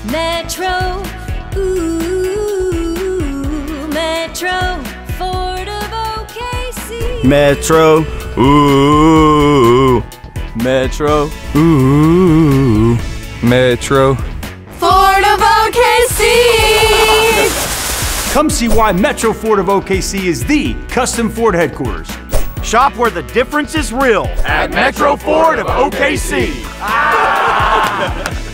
Metro, ooh, Metro Ford of OKC. Metro, ooh, Metro, ooh, Metro Ford of OKC. Come see why Metro Ford of OKC is the custom Ford headquarters. Shop where the difference is real at Metro Ford of OKC.